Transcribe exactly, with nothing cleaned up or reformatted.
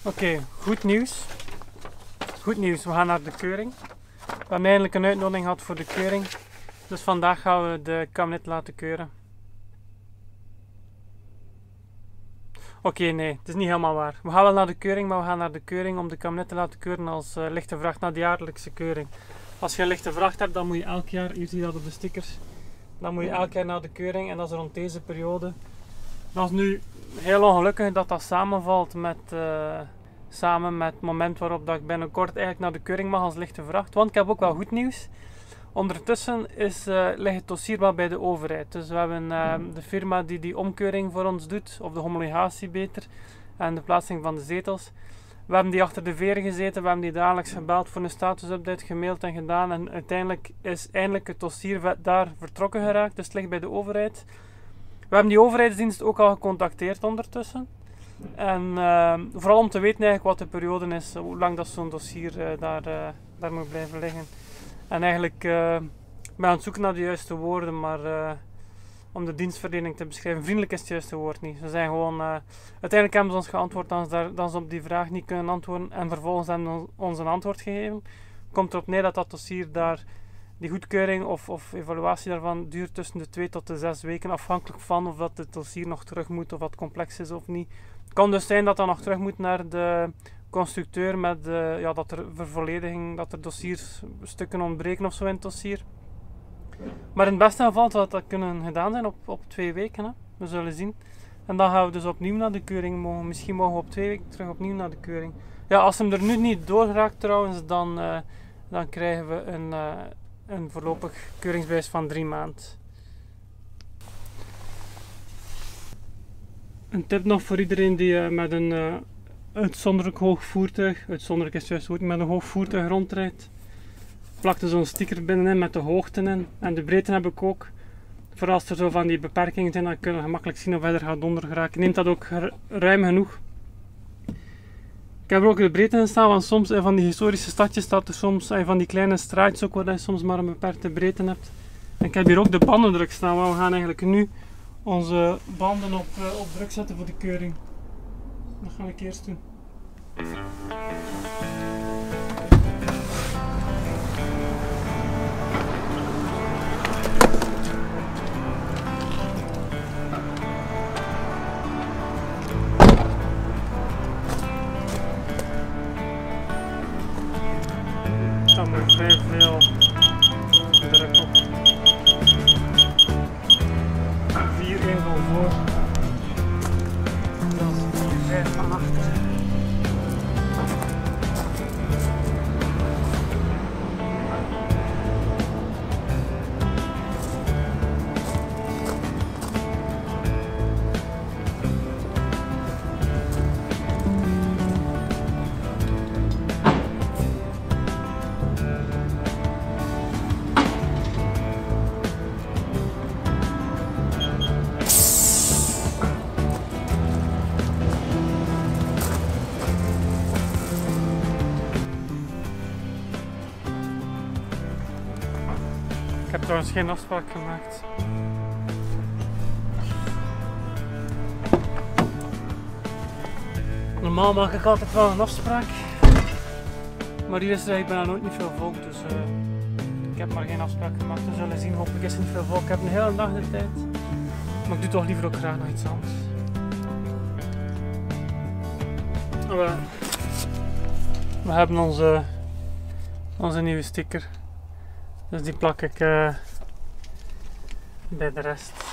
Oké, okay, goed nieuws. Goed nieuws, we gaan naar de keuring. We hebben eindelijk een uitnodiging gehad voor de keuring. Dus vandaag gaan we de kabinet laten keuren. Oké, okay, nee, het is niet helemaal waar. We gaan wel naar de keuring, maar we gaan naar de keuring om de kabinet te laten keuren als uh, lichte vracht naar de jaarlijkse keuring. Als je een lichte vracht hebt, dan moet je elk jaar, hier zie je dat op de stickers, dan moet je elk jaar naar de keuring en dat is rond deze periode. Dat is nu heel ongelukkig dat dat samenvalt met, uh, samen met het moment waarop dat ik binnenkort eigenlijk naar de keuring mag als lichte vracht. Want ik heb ook wel goed nieuws. Ondertussen is, uh, ligt het dossier wel bij de overheid. Dus we hebben uh, de firma die die omkeuring voor ons doet, of de homologatie beter, en de plaatsing van de zetels. We hebben die achter de veren gezeten, we hebben die dagelijks gebeld voor een status-update, gemaild en gedaan. En uiteindelijk is eindelijk het dossier daar vertrokken geraakt, dus het ligt bij de overheid. We hebben die overheidsdienst ook al gecontacteerd ondertussen. En uh, vooral om te weten eigenlijk wat de periode is, hoe lang dat zo'n dossier uh, daar, uh, daar moet blijven liggen. En eigenlijk uh, ben aan het zoeken naar de juiste woorden, maar uh, om de dienstverlening te beschrijven, vriendelijk is het juiste woord niet. Ze zijn gewoon, uh, uiteindelijk hebben ze ons geantwoord dat ze, dat ze op die vraag niet kunnen antwoorden en vervolgens hebben ze ons een antwoord gegeven. Komt erop neer dat dat dossier daar, die goedkeuring of, of evaluatie daarvan duurt tussen de twee tot de zes weken, afhankelijk van of dat het dossier nog terug moet of wat complex is of niet. Het kan dus zijn dat dat nog terug moet naar de constructeur met uh, ja, dat er vervollediging, dat er dossierstukken ontbreken of zo in het dossier. Maar in het beste geval zou dat kunnen gedaan zijn op, op twee weken. Hè. We zullen zien. En dan gaan we dus opnieuw naar de keuring mogen. Misschien mogen we op twee weken terug opnieuw naar de keuring. Ja, als hem er nu niet door raakt trouwens, dan, uh, dan krijgen we een, uh, een voorlopig keuringsbewijs van drie maanden. Een tip nog voor iedereen die uh, met een uh, uitzonderlijk hoog voertuig, uitzonderlijk is juist goed, met een hoog voertuig rondrijdt. Plakte zo'n sticker binnenin met de hoogte in en de breedte heb ik ook. Voor als er zo van die beperkingen zijn, dan kunnen we gemakkelijk zien of hij er gaat onder geraken. Neemt dat ook ruim genoeg. Ik heb er ook de breedte in staan, want soms in van die historische stadjes staat er soms in van die kleine straatjes ook waar je soms maar een beperkte breedte hebt. En ik heb hier ook de bandendruk staan, maar we gaan eigenlijk nu onze banden op, uh, op druk zetten voor de keuring. Dat ga ik eerst doen. Dat moet vrij veel druk op. vier één van voor. Dat is vier vijf van achter. Ik heb trouwens geen afspraak gemaakt. Normaal maak ik altijd wel een afspraak. Maar hier is er eigenlijk bijna nooit niet veel volk, dus uh, ik heb maar geen afspraak gemaakt. We zullen zien, hopelijk is er niet veel volk. Ik heb een hele dag de tijd. Maar ik doe toch liever ook graag nog iets anders. We, we hebben onze, onze nieuwe sticker. Dus die plak ik uh, bij de rest.